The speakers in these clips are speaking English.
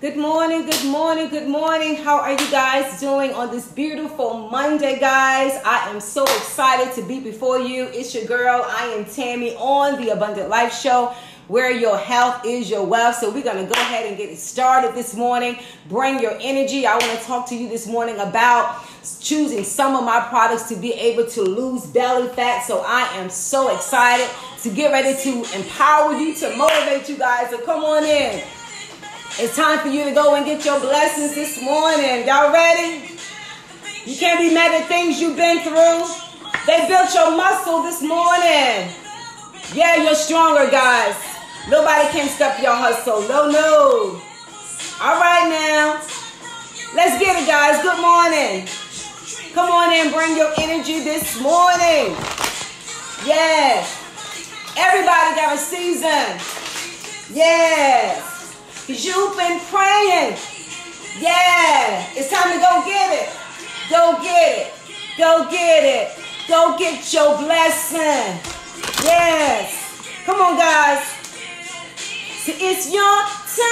Good morning, good morning, good morning. How are you guys doing on this beautiful Monday, guys? I am so excited to be before you. It's your girl, I am Tammy, on the Abundant Life Show, where your health is your wealth. So we're going to go ahead and get it started this morning. Bring your energy. I want to talk to you this morning about choosing some of my products to be able to lose belly fat. So I am so excited to get ready to empower you, to motivate you guys to come on in. It's time for you to go and get your blessings this morning. Y'all ready? You can't be mad at things you've been through. They built your muscle this morning. Yeah, you're stronger, guys. Nobody can stop your hustle. No. All right now. Let's get it, guys. Good morning. Come on in. Bring your energy this morning. Yes. Everybody got a season. Yes. Because you've been praying. Yeah. It's time to go get it. Go get it. Go get it. Go get your blessing. Yes. Come on, guys. See, it's your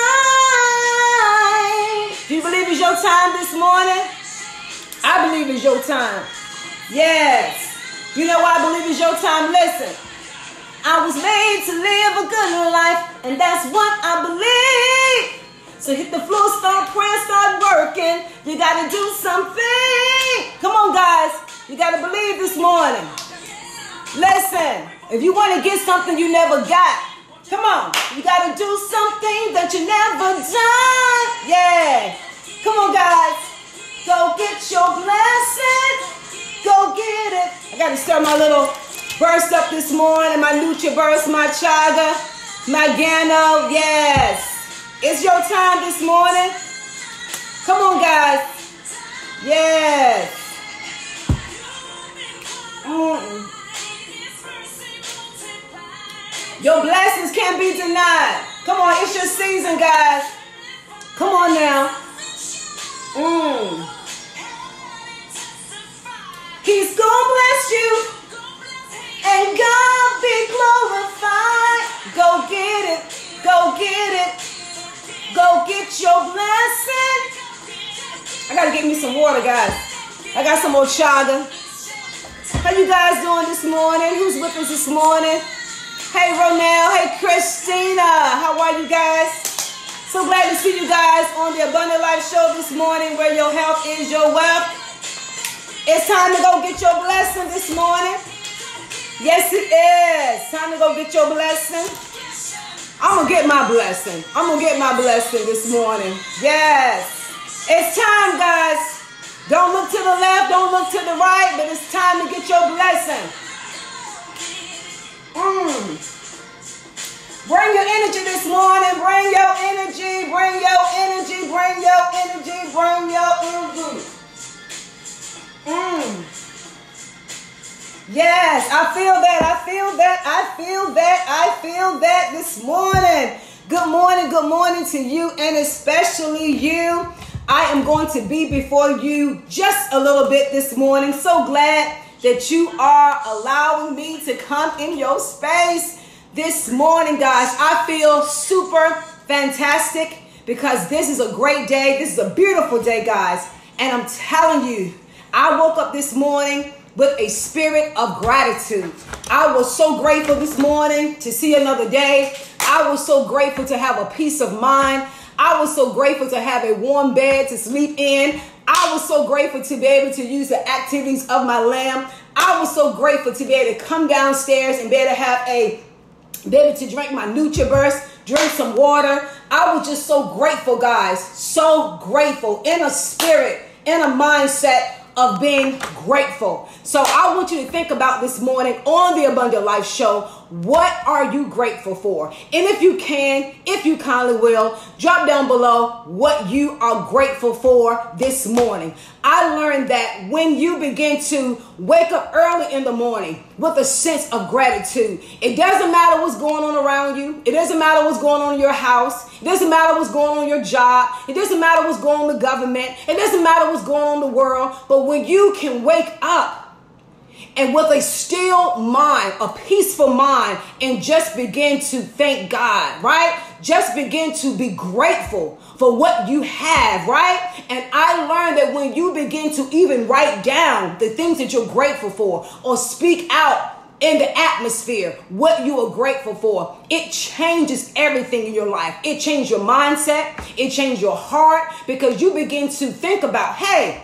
time. Do you believe it's your time this morning? I believe it's your time. Yes. You know why I believe it's your time? Listen. I was made to live a good life, and that's what I believe. So hit the floor, start praying, start working. You got to do something. Come on, guys. You got to believe this morning. Listen, if you want to get something you never got, come on. You got to do something that you never done. Yeah. Come on, guys. Go get your blessing. Go get it. I got to start my little burst up this morning, my Lucha burst, my chaga, my Gano, yes. It's your time this morning. Come on, guys. Yes. Your blessings can't be denied. Come on, it's your season, guys. Come on now. He's gonna bless you. And God be glorified. Go get it. Go get it. Go get your blessing. I gotta get me some water, guys. I got some more chaga. How you guys doing this morning? Who's with us this morning? Hey, Ronell. Hey, Christina. How are you guys? So glad to see you guys on the Abundant Life Show this morning, where your health is your wealth. It's time to go get your blessing this morning. Yes, it is. Time to go get your blessing. I'm going to get my blessing. I'm going to get my blessing this morning. Yes. It's time, guys. Don't look to the left. Don't look to the right. But it's time to get your blessing. Bring your energy this morning. Bring your energy. Bring your energy. Bring your energy. Bring your energy. Yes, I feel that, I feel that, I feel that, I feel that this morning. Good morning to you, and especially you. I am going to be before you just a little bit this morning. So glad that you are allowing me to come in your space this morning, guys. I feel super fantastic because this is a great day. This is a beautiful day, guys. And I'm telling you, I woke up this morning with a spirit of gratitude. I was so grateful this morning to see another day. I was so grateful to have a peace of mind. I was so grateful to have a warm bed to sleep in. I was so grateful to be able to use the activities of my limb. I was so grateful to be able to come downstairs and be able to drink my NutriBurst, drink some water. I was just so grateful, guys. So grateful, in a spirit, in a mindset of being grateful. So I want you to think about this morning on the Abundant Life Show. What are you grateful for? And if you can, if you kindly will, drop down below what you are grateful for this morning. I learned that when you begin to wake up early in the morning with a sense of gratitude, it doesn't matter what's going on around you. It doesn't matter what's going on in your house. It doesn't matter what's going on in your job. It doesn't matter what's going on in the government. It doesn't matter what's going on in the world. But when you can wake up and with a still mind, a peaceful mind, and just begin to thank God, right? Just begin to be grateful for what you have, right? And I learned that when you begin to even write down the things that you're grateful for or speak out in the atmosphere what you are grateful for, it changes everything in your life. It changes your mindset. It changes your heart, because you begin to think about, hey,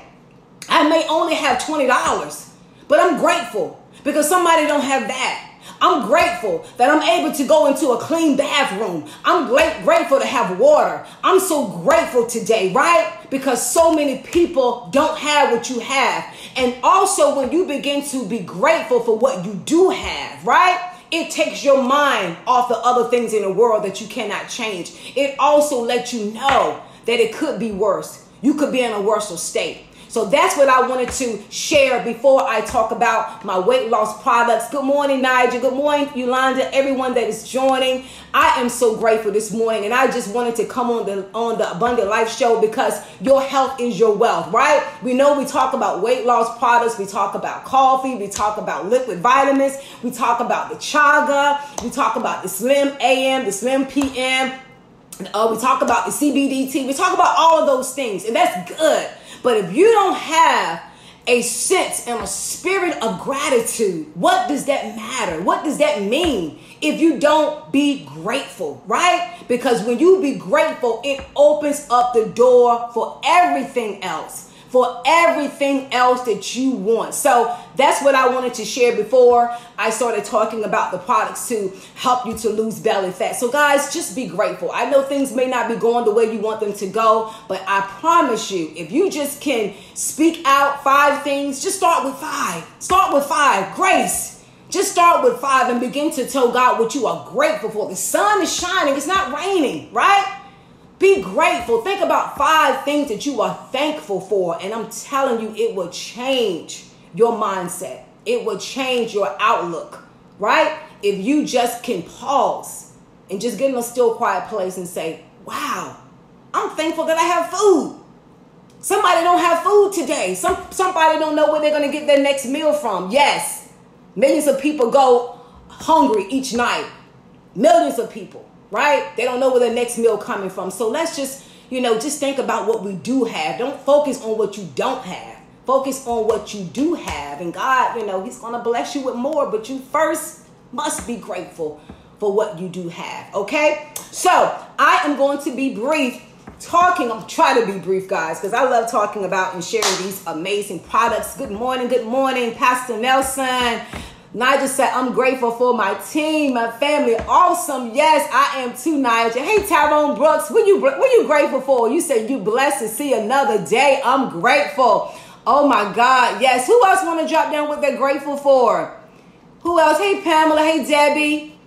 I may only have $20, but I'm grateful because somebody don't have that. I'm grateful that I'm able to go into a clean bathroom. I'm grateful to have water. I'm so grateful today, right? Because so many people don't have what you have. And also when you begin to be grateful for what you do have, right? It takes your mind off the other things in the world that you cannot change. It also lets you know that it could be worse. You could be in a worse state. So that's what I wanted to share before I talk about my weight loss products. Good morning, Nigel. Good morning, Yolanda, everyone that is joining. I am so grateful this morning, and I just wanted to come on the Abundant Life Show because your health is your wealth, right? We know we talk about weight loss products. We talk about coffee. We talk about liquid vitamins. We talk about the chaga. We talk about the Slim AM, the Slim PM. We talk about the CBD. We talk about all of those things, and that's good. But if you don't have a sense and a spirit of gratitude, what does that matter? What does that mean if you don't be grateful, right? Because when you be grateful, it opens up the door for everything else. For everything else that you want. So that's what I wanted to share before I started talking about the products to help you to lose belly fat. So guys, just be grateful. I know things may not be going the way you want them to go, but I promise you, if you just can speak out 5 things, just start with 5. Start with 5. Grace. Just start with 5 and begin to tell God what you are grateful for. The sun is shining. It's not raining, right? Be grateful. Think about 5 things that you are thankful for. And I'm telling you, it will change your mindset. It will change your outlook, right? If you just can pause and just get in a still, quiet place and say, wow, I'm thankful that I have food. Somebody don't have food today. Somebody don't know where they're going to get their next meal from. Yes, millions of people go hungry each night. Millions of people. Right? They don't know where the next meal coming from. So let's just think about what we do have. Don't focus on what you don't have. Focus on what you do have. And God, He's going to bless you with more. But you first must be grateful for what you do have. Okay? So I am going to be brief I'm trying to be brief, guys, because I love talking about and sharing these amazing products. Good morning, Pastor Nelson. Nigel said, I'm grateful for my team, my family. Awesome. Yes, I am too, Nigel. Hey, Tyrone Brooks, what you grateful for? You said you blessed to see another day. I'm grateful. Oh, my God. Yes. Who else want to drop down what they're grateful for? Who else? Hey, Pamela. Hey, Debbie.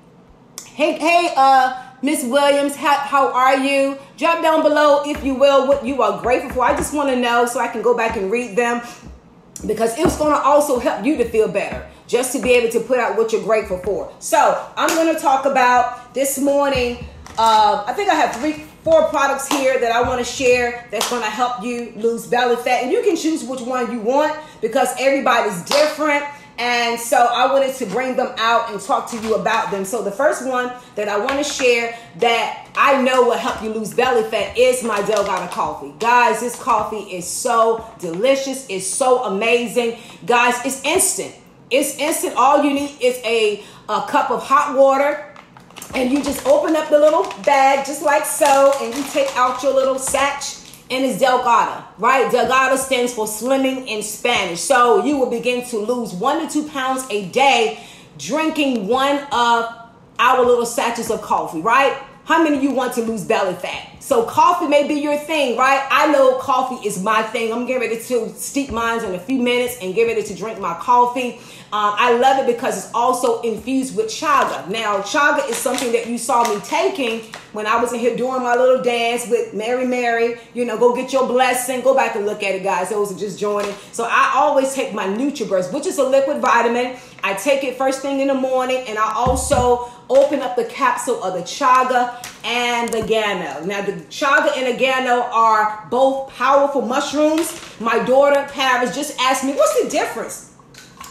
Hey, Miss Williams. How are you? Drop down below, if you will, what you are grateful for. I just want to know so I can go back and read them, because it's going to also help you to feel better. Just to be able to put out what you're grateful for. So I'm going to talk about this morning. I think I have 4 products here that I want to share that's going to help you lose belly fat. And you can choose which one you want because everybody's different. And so I wanted to bring them out and talk to you about them. So the first one that I want to share that I know will help you lose belly fat is my Delgado coffee. Guys, this coffee is so delicious. It's so amazing. Guys, it's instant. It's instant. All you need is a cup of hot water, and you just open up the little bag just like so, and you take out your little satch, and it's Delgado, right? Delgado stands for slimming in Spanish. So you will begin to lose 1 to 2 pounds a day drinking one of our little sachets of coffee, right? How many of you want to lose belly fat? So coffee may be your thing, right? I know coffee is my thing. I'm getting ready to steep mine in a few minutes and get ready to drink my coffee. I love it because it's also infused with chaga. Now, chaga is something that you saw me taking when I was in here doing my little dance with Mary. Go get your blessing. Go back and look at it, guys. Those are just joining. So I always take my NutriBurst, which is a liquid vitamin. I take it first thing in the morning, and I also open up the capsule of the chaga and the gano. Now, the chaga and the gano are both powerful mushrooms. My daughter, Paris, just asked me, what's the difference?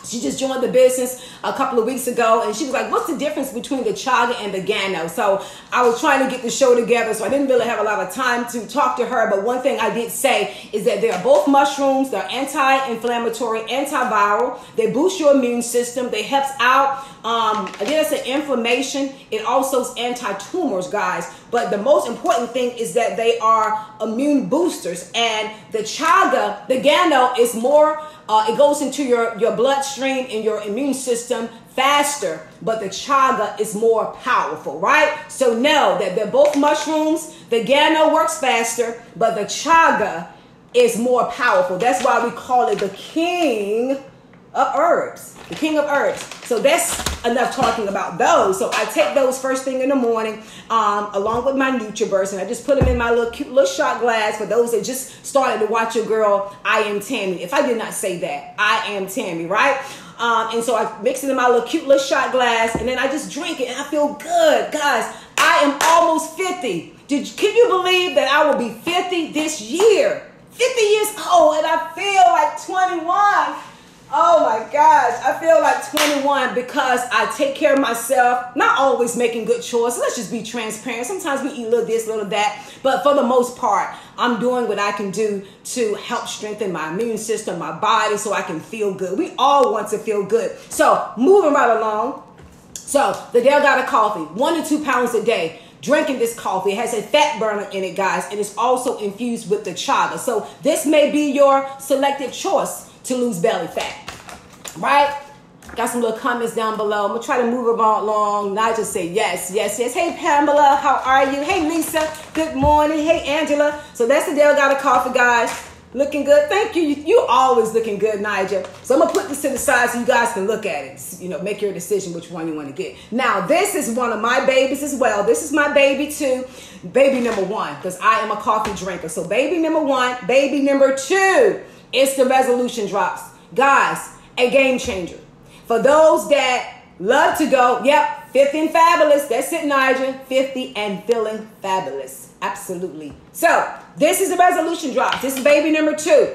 She just joined the business a couple of weeks ago, and she was like, what's the difference between the chaga and the gano? So I was trying to get the show together, so I didn't really have a lot of time to talk to her. But one thing I did say is that they are both mushrooms. They're anti-inflammatory, antiviral. They boost your immune system. They helps out, again, it's an inflammation. It also is anti-tumors, guys. But the most important thing is that they are immune boosters. And the chaga, the gano, is more... it goes into your bloodstream and your immune system faster, but the chaga is more powerful, right? So know that they're both mushrooms. The gano works faster, but the chaga is more powerful. That's why we call it the king of herbs. The king of herbs. So that's enough talking about those. So I take those first thing in the morning, along with my NutriBurst, and I just put them in my little cute little shot glass for those that just started to watch your girl, I Am Tammy. If I did not say that, I Am Tammy, right? And so I mix it in my little cute little shot glass, and then I just drink it, and I feel good. Guys, I am almost 50. Can you believe that I will be 50 this year? 50 years old, and I feel like 21. Oh my gosh, I feel like 21 because I take care of myself, not always making good choices. Let's just be transparent. Sometimes we eat a little this, a little that, but for the most part, I'm doing what I can do to help strengthen my immune system, my body, so I can feel good. We all want to feel good. So moving right along. So the Delgado coffee, 1 to 2 pounds a day. Drinking this coffee, it has a fat burner in it, guys, and it's also infused with the chaga. So this may be your selective choice to lose belly fat, right? Got some little comments down below. I'm gonna try to move it along. Nigel say yes, yes, yes. Hey Pamela, how are you? Hey Lisa, good morning. Hey Angela. So that's the Delgado coffee, guys. Looking good. Thank you. You always looking good, Nigel. So I'm gonna put this to the side so you guys can look at it. You know, make your decision which one you want to get. Now, this is one of my babies as well. This is my baby too. Baby number 1, because I am a coffee drinker. So baby number 1, baby number 2. It's the resolution drops. Guys, a game changer. For those that love to go, yep, 50 and fabulous. That's it, Nigel. 50 and feeling fabulous. Absolutely. So, this is the resolution drops. This is baby number 2.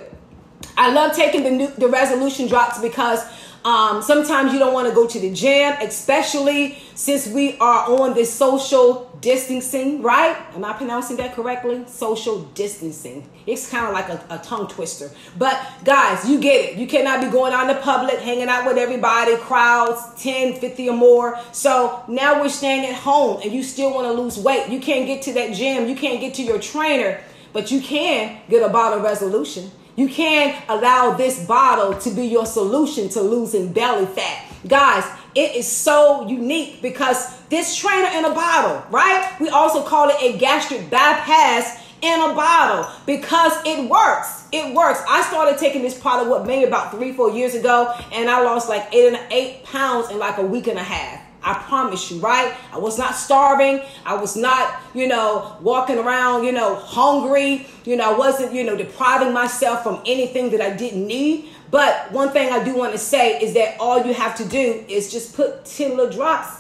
I love taking the resolution drops because sometimes you don't want to go to the gym, especially since we are on this social distancing, right? Am I pronouncing that correctly? Social distancing. It's kind of like a tongue twister. But guys, you get it. You cannot be going out in the public, hanging out with everybody, crowds, 10, 50 or more. So now we're staying at home and you still want to lose weight. You can't get to that gym. You can't get to your trainer, but you can get a bottle of resolution. You can allow this bottle to be your solution to losing belly fat. Guys, it is so unique because this trainer in a bottle, right? We also call it a gastric bypass in a bottle because it works. It works. I started taking this product, maybe about 3-4 years ago, and I lost like 8 pounds in like a week and a half. I promise you, right? I was not starving. I was not, walking around, hungry. I wasn't, depriving myself from anything that I didn't need. But one thing I do want to say is that all you have to do is just put 10 little drops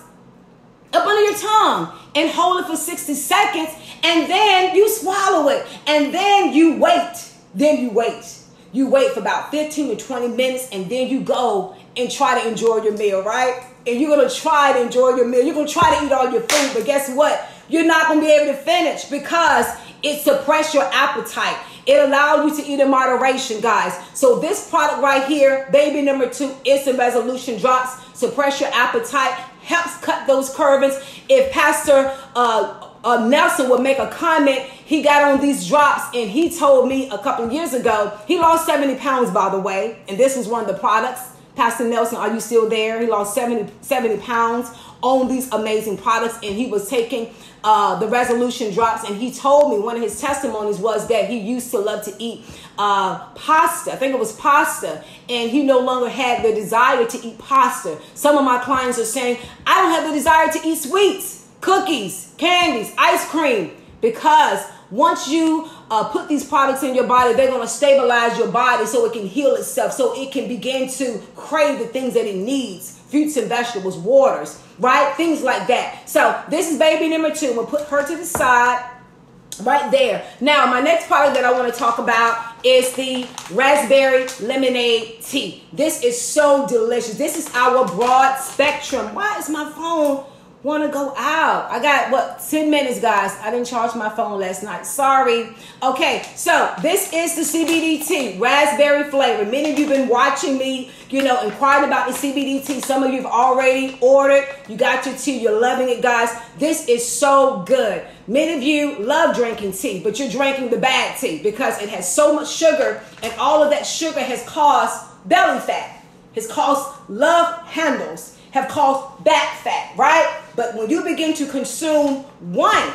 up under your tongue and hold it for 60 seconds. And then you swallow it. And then you wait. You wait for about 15 to 20 minutes. And then you go and try to enjoy your meal, right? And you're going to try to enjoy your meal. You're going to try to eat all your food. But guess what? You're not going to be able to finish because it suppresses your appetite. It allows you to eat in moderation, guys. So this product right here, baby number 2, Instant Resolution Drops, suppress your appetite, helps cut those curves. If Pastor Nelson would make a comment, he got on these drops and he told me a couple of years ago, he lost 70 pounds, by the way. And this was one of the products. Pastor Nelson, are you still there? He lost 70 pounds on these amazing products, and he was taking the resolution drops, and he told me one of his testimonies was that he used to love to eat pasta. I think it was pasta, and he no longer had the desire to eat pasta. Some of my clients are saying, I don't have the desire to eat sweets, cookies, candies, ice cream, because once you put these products in your body, they're going to stabilize your body so it can heal itself, so it can begin to crave the things that it needs, fruits and vegetables, waters, right? Things like that. So this is baby number 2. We'll put her to the side. Right there. Now, my next product that I want to talk about is the raspberry lemonade tea. This is so delicious. This is our broad spectrum. Why is my phone want to go out? I got 10 minutes, guys. I didn't charge my phone last night. Sorry. Okay, so this is the CBD tea, raspberry flavor. Many of you have been watching me, inquiring about the CBD tea. Some of you have already ordered. You got your tea. You're loving it, guys. This is so good. Many of you love drinking tea, but you're drinking the bad tea because it has so much sugar, and all of that sugar has caused belly fat, has caused love handles, have caused back fat, right? But when you begin to consume one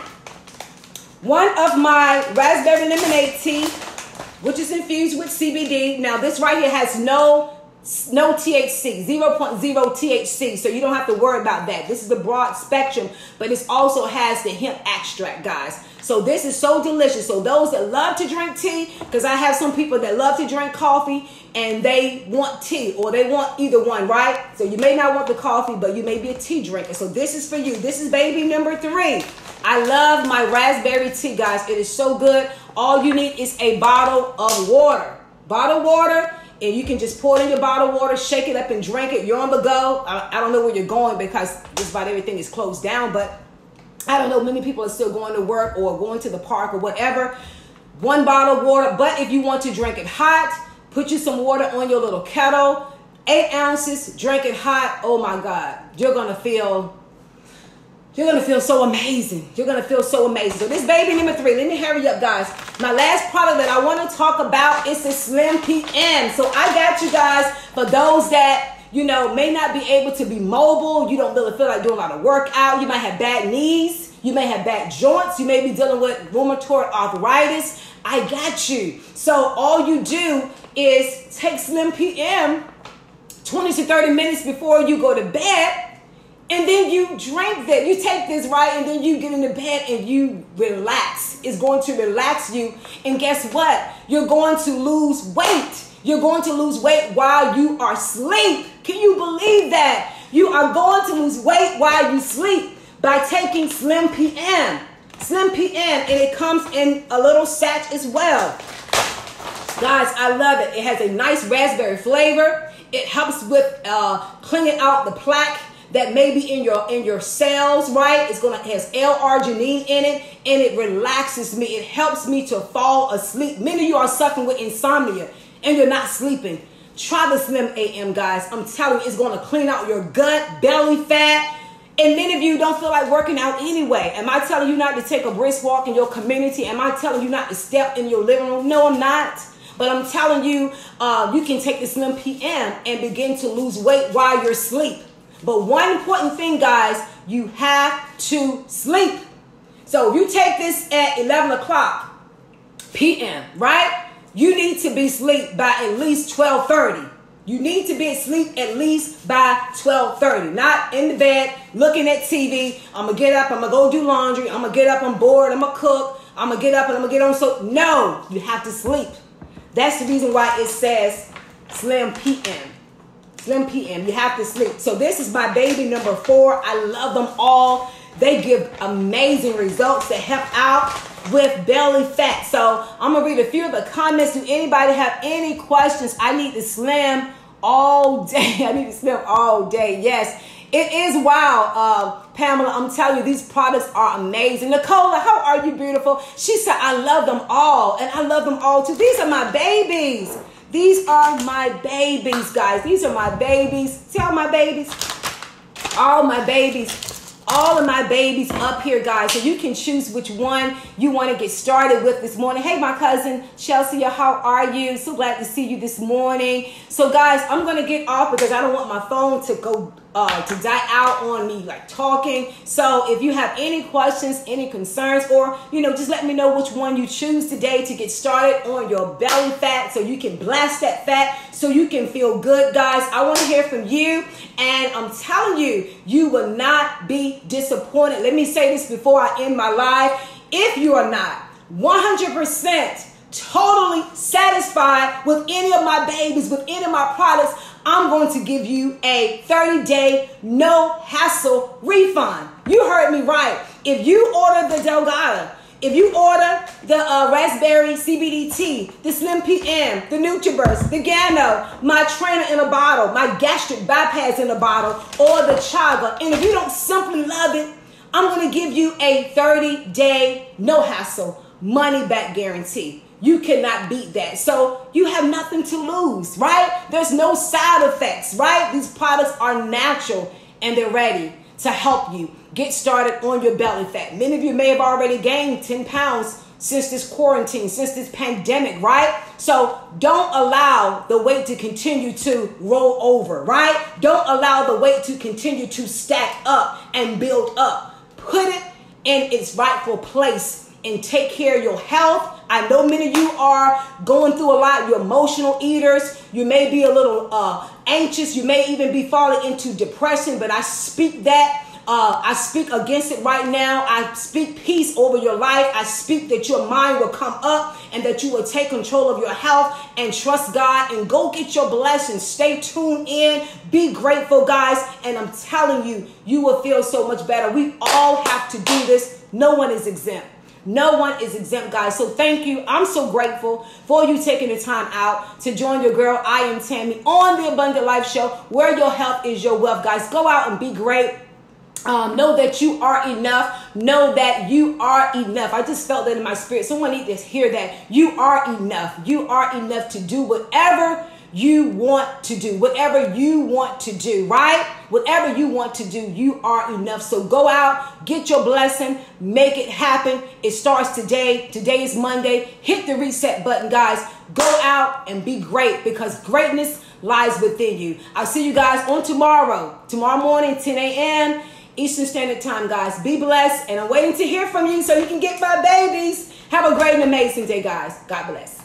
of my raspberry lemonade tea, which is infused with CBD. Now this right here has no THC, 0.0 THC, so you don't have to worry about that. This is the broad spectrum, but it also has the hemp extract, guys. So this is so delicious. So those that love to drink tea, because I have some people that love to drink coffee and they want tea, or they want either one, right? So you may not want the coffee, but you may be a tea drinker. So this is for you. This is baby number 3. I love my raspberry tea, guys. It is so good. All you need is a bottle of water. Bottled water. And you can just pour it in your bottled water, shake it up and drink it. You're on the go. I don't know where you're going because just about everything is closed down. But I don't know, many people are still going to work or going to the park or whatever. One bottle of water. But if you want to drink it hot, put you some water on your little kettle. 8 ounces, drink it hot. Oh my God. You're going to feel so amazing. You're going to feel so amazing. So this baby number 3, let me hurry up, guys. My last product that I want to talk about is the Slim PM. So I got you guys for those that, may not be able to be mobile. You don't really feel like doing a lot of workout. You might have bad knees. You may have bad joints. You may be dealing with rheumatoid arthritis. I got you. So all you do is take Slim PM 20 to 30 minutes before you go to bed. And then you drink that. You take this, right? And then you get into bed and you relax. It's going to relax you. And guess what? You're going to lose weight. You're going to lose weight while you are asleep. Can you believe that? You are going to lose weight while you sleep by taking Slim PM. Slim PM, and it comes in a little sachet as well. Guys, I love it. It has a nice raspberry flavor. It helps with cleaning out the plaque that may be in your cells, right? It has L-arginine in it, and it relaxes me. It helps me to fall asleep. Many of you are suffering with insomnia, and you're not sleeping. Try the Slim AM, guys. I'm telling you, it's going to clean out your gut, belly fat, and many of you don't feel like working out anyway. Am I telling you not to take a brisk walk in your community? Am I telling you not to step in your living room? No, I'm not. But I'm telling you, you can take the Slim PM and begin to lose weight while you're asleep. But one important thing, guys, you have to sleep. So if you take this at 11 o'clock p.m., right? You need to be asleep by at least 12:30. You need to be asleep at least by 12:30. Not in the bed looking at TV. I'm going to get up. I'm going to go do laundry. I'm going to get up. I'm bored. I'm going to cook. I'm going to get up and I'm going to get on. So no, you have to sleep. That's the reason why it says Slim PM. Slim PM, you have to sleep. So this is my baby number 4. I love them all. They give amazing results that help out with belly fat. So I'm going to read a few of the comments. Do anybody have any questions? I need to slim all day. I need to slim all day. Yes, it is wild, Pamela. I'm telling you, these products are amazing. Nicola, how are you, beautiful? She said, I love them all, and I love them all too. These are my babies. These are my babies, guys. These are my babies. See all my babies? All my babies. All of my babies up here, guys. So you can choose which one you want to get started with this morning. Hey, my cousin Chelsea, how are you? So glad to see you this morning. So, guys, I'm going to get off because I don't want my phone to go to die out on me like talking. So if you have any questions, any concerns, or just let me know which one you choose today to get started on your belly fat so you can blast that fat so you can feel good. Guys, I want to hear from you, and I'm telling you, you will not be disappointed. Let me say this before I end my live. If you are not 100% totally satisfied with any of my babies, with any of my products, I'm going to give you a 30-day no hassle refund. You heard me right. If you order the Delgado If you order the raspberry CBD tea, the Slim PM, the NutriBurst, the Gano, my trainer in a bottle, my gastric bypass in a bottle, or the chaga, and if you don't simply love it, I'm going to give you a 30-day, no hassle, money back guarantee. You cannot beat that. So you have nothing to lose, right? There's no side effects, right? These products are natural and they're ready to help you get started on your belly fat. Many of you may have already gained 10 pounds since this quarantine, since this pandemic, right? So don't allow the weight to continue to roll over, right? Don't allow the weight to continue to stack up and build up. Put it in its rightful place and take care of your health. I know many of you are going through a lot. You're emotional eaters. You may be a little anxious. You may even be falling into depression, but I speak that. I speak against it right now. I speak peace over your life. I speak that your mind will come up and that you will take control of your health and trust God and go get your blessings. Stay tuned in. Be grateful, guys. And I'm telling you, you will feel so much better. We all have to do this. No one is exempt. No one is exempt, guys. So thank you. I'm so grateful for you taking the time out to join your girl, I Am Tammy, on the Abundant Life Show, where your health is your wealth, guys. Go out and be great. Know that you are enough. Know that you are enough. I just felt that in my spirit. Someone need to hear that. You are enough. You are enough to do whatever you want to do. Whatever you want to do, right? Whatever you want to do, you are enough. So go out, get your blessing, make it happen. It starts today. Today is Monday. Hit the reset button, guys. Go out and be great, because greatness lies within you. I'll see you guys on tomorrow morning, 10 a.m. Eastern Standard Time, guys. Be blessed, and I'm waiting to hear from you so you can get my babies. Have a great and amazing day, guys. God bless.